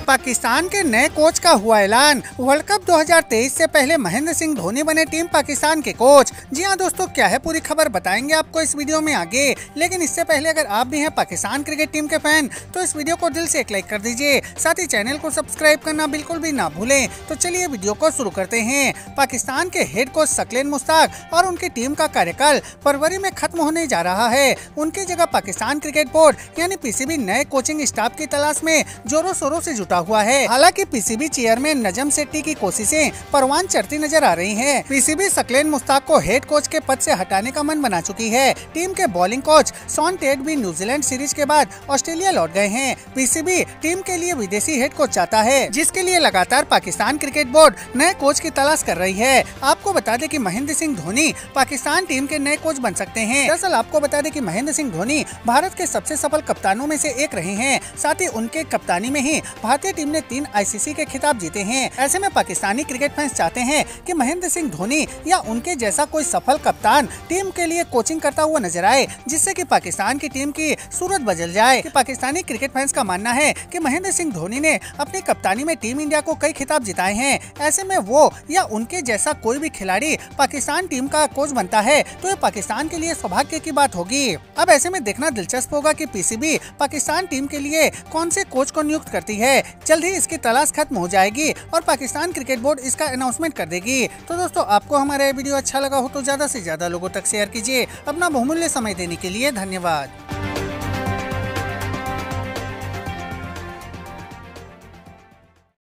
पाकिस्तान के नए कोच का हुआ ऐलान। वर्ल्ड कप 2023 से पहले महेंद्र सिंह धोनी बने टीम पाकिस्तान के कोच। जी हाँ दोस्तों, क्या है पूरी खबर बताएंगे आपको इस वीडियो में आगे। लेकिन इससे पहले अगर आप भी हैं पाकिस्तान क्रिकेट टीम के फैन तो इस वीडियो को दिल से एक लाइक कर दीजिए, साथ ही चैनल को सब्सक्राइब करना बिल्कुल भी ना भूलें। तो चलिए वीडियो को शुरू करते हैं। पाकिस्तान के हेड कोच शकील मुश्ताक और उनकी टीम का कार्यकाल फरवरी में खत्म होने जा रहा है। उनकी जगह पाकिस्तान क्रिकेट बोर्ड यानी पीसीबी नए कोचिंग स्टाफ की तलाश में जोरों शोरों से जुटा हुआ है। हालांकि पीसीबी चेयरमैन नजम सेट्टी की कोशिशें परवान चढ़ती नजर आ रही हैं। पीसीबी शकील मुश्ताक को हेड कोच के पद से हटाने का मन बना चुकी है। टीम के बॉलिंग कोच शॉन टेट भी न्यूजीलैंड सीरीज के बाद ऑस्ट्रेलिया लौट गए हैं। पीसीबी टीम के लिए विदेशी हेड कोच चाहता है, जिसके लिए लगातार पाकिस्तान क्रिकेट बोर्ड नए कोच की तलाश कर रही है। आपको बता दें कि महेंद्र सिंह धोनी पाकिस्तान टीम के नए कोच बन सकते हैं। दरअसल आपको बता दें कि महेंद्र सिंह धोनी भारत के सबसे सफल कप्तानों में से एक रहे हैं। साथ ही उनके कप्तानी में ही भारतीय टीम ने 3 आईसीसी के खिताब जीते हैं। ऐसे में पाकिस्तानी क्रिकेट फैंस चाहते हैं कि महेंद्र सिंह धोनी या उनके जैसा कोई सफल कप्तान टीम के लिए कोचिंग करता हुआ नजर आए, जिससे कि पाकिस्तान की टीम की सूरत बदल जाए। पाकिस्तानी क्रिकेट फैंस का मानना है कि महेंद्र सिंह धोनी ने अपनी कप्तानी में टीम इंडिया को कई खिताब जिताए हैं। ऐसे में वो या उनके जैसा कोई भी खिलाड़ी पाकिस्तान टीम का कोच बनता है तो ये पाकिस्तान के लिए सौभाग्य की बात होगी। अब ऐसे में देखना दिलचस्प होगा कि पीसीबी पाकिस्तान टीम के लिए कौन से कोच को नियुक्त करती है। जल्द ही इसकी तलाश खत्म हो जाएगी और पाकिस्तान क्रिकेट बोर्ड इसका अनाउंसमेंट कर देगी। तो दोस्तों, आपको हमारा वीडियो अच्छा लगा हो तो ज्यादा से ज्यादा लोगों तक शेयर कीजिए। अपना बहुमूल्य समय देने के लिए धन्यवाद।